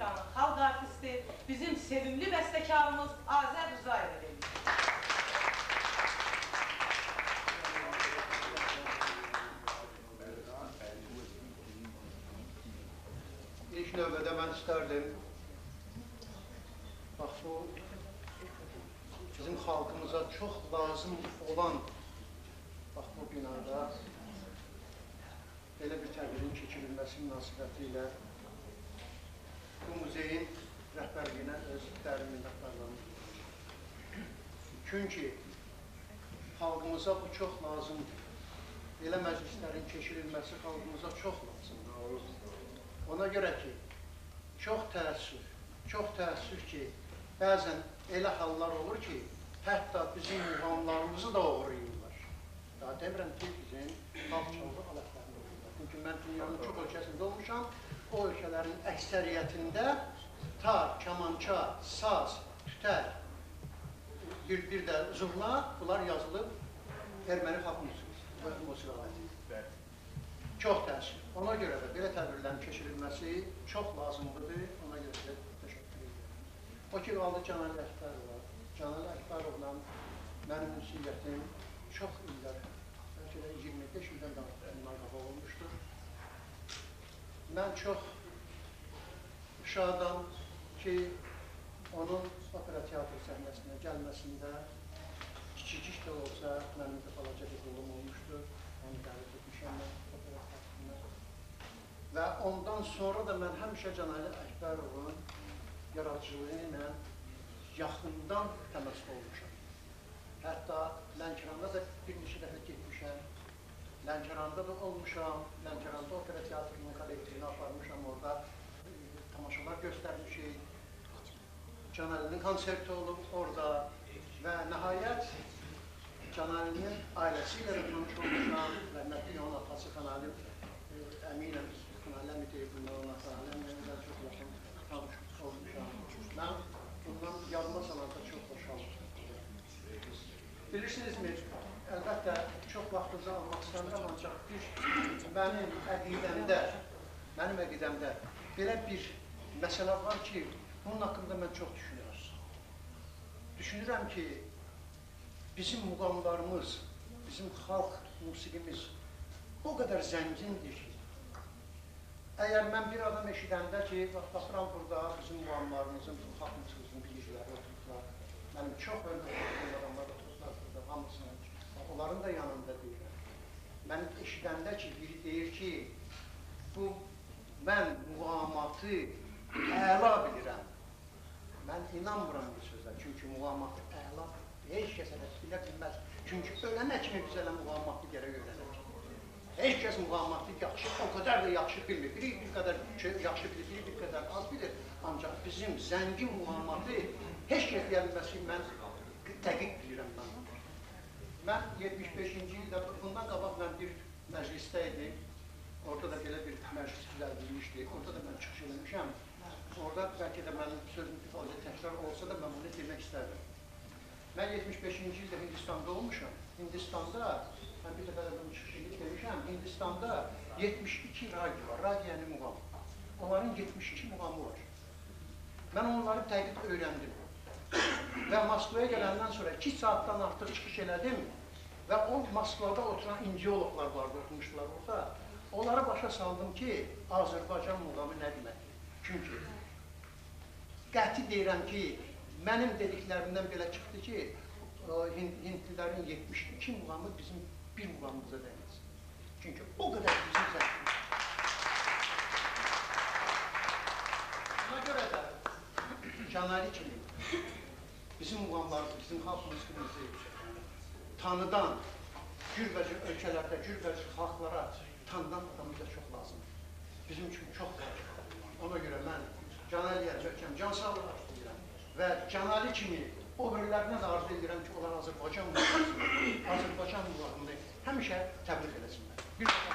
Respublikanın xalq artisti, bizim sevimli bəstəkarımız Azər Rızayevə verir. İlk növbədə mən istərdim, bax bu bizim xalqımıza çox lazım olan bax bu binada belə bir tədbirin keçirilməsi münasibəti ilə bu muzeyin rəhbərliyinə öz dərin minnətdarlığımı bildirirəm. Çünki xalqımıza bu çox lazımdır. Belə məclislərin keçirilməsi xalqımıza çox lazımdır. Ona görə ki, çox təəssüf ki, bəzən elə hallar olur ki, hətta bizim muğamlarımızı da oğurlayırlar. Daha demirəm ki, bizim xalq çalğı alətlərini oğurlayırlar. Çünki mən dünyanın çox ölkəsində olmuşam, o ölkələrin əksəriyyətində tar, kamança, saz, tütər, bir də zurna, bunlar yazılıb erməni xalq musiqi aləti. Çox təəssüf. Ona görə də belə tədbirlərin keçirilməsi çox lazımlıdır. Ona görə də təşəkkür edirəm. O ki, qaldı Cənal Əkbərova. Cənal Əkbərovla mənim ünsiyyətim çox illər, bəlkə də 25 ildən bundan qabaq olmuşdur. Mən çox şadam ki, onun opera teatr səhnəsinə gəlməsində kiçicik də olsa mənim də balaca bir rolum olmuşdur. Onu dəvət etmişəm mən opera teatrına. Və ondan sonra da mən həmişə Cənal Əkbərovun yaradıcılığı ilə yaxından təmas olmuşam. Hətta Lənkəranda da bir neçə dəfə getmişəm. Lənkəranda da olmuşam. Lənkəranda opera teatrının kollektivini aparmışam. Orada tamaşalar göstərmişik. Cənalinin konserti olub orada və nəhayət Cənalinin ailəsi ilə tanış olmuşam. Rəhmətli onun atası Xanalim, əminəm Xanalim deyib bunlar ona Xanalimlə də çox yaxın tanış olmuşam. Mən bundan yadıma salanda çox xoşalmışam. Bilirsinizmi, əlbəttə çox vaxtınızı almaq istəmirəm, ancaq mənim əqidəmdə belə bir məsələ var ki, bunun haqqında mən çox düşünürəm. Düşünürəm ki, bizim muğamlarımız, bizim xalq musiqimiz o qədər zəngindir ki, əgər mən bir adam eşidəndə ki, baxıram burada bizim muğamlarımızın, xalq musiqimizin bilgiləri oturdular, mənim çox hörmətli adamlar oturdular burada, hamısının, onların da yanında deyirəm. Mən eşidəndə ki, biri deyir ki, mən muğamatı əla bilirəm. Mən inanmıram bu sözə, çünki muğamatı əla heç kəsə də bilə bilməz. Çünki ölənə kimi biz elə muğamatı gərək öyrənək. Heç kəs muğamatı yaxşı, o qədər də yaxşı bilmir. Biri bir qədər yaxşı bilir, biri bir qədər az bilir. Ancaq bizim zəngin muğamatı heç kəs deyə bilməz ki, mən dəqiq bilirəm mən. Mən 75-ci ildə, bundan qabaq mən bir məclisdə idim. Orada da belə bir məclis düzəldilmişdi. Orada da mən çıxış edilmişəm. Orada bəlkə də mənim sözüm təkrar olsa da mən bunu demək istərdim. Mən 75-ci ildə Hindistanda olmuşam. Hindistanda, mən bir dəfə də bunu çıxış edib demişəm, Hindistanda 72 radio var, radiyəni muğam. Onların 72 muğamı var. Mən onları dəqiq öyrəndim. Və Moskvaya gələndən sonra 2 saatdan artıq çıxış elədim və o Moskvada oturan indiologlar vardı, oturmuşdular orada. Onlara başa saldım ki, Azərbaycan muğamı nə deməkdir? Çünki qəti deyirəm ki, mənim dediklərimdən belə çıxdı ki, Hindlilərin 72 muğamı bizim bir muğamımıza dəyməz. Çünki o qədər bizim zəngin. Buna görə də Cənali kimi bizim muğamlarımız, bizim xalq musiqimizi tanıdan, cürbəcür ölkələrdə, cürbəcür xalqlara tanıdan adamı da çox lazımdır. Bizim üçün çox lazımdır. Ona görə mən Cənaliyə möhkəm can sağlığı arzu edirəm və Cənali kimi o birilərinə də arzu edirəm ki, onlar Azərbaycan muğamını həmişə təbliğ eləsinlər.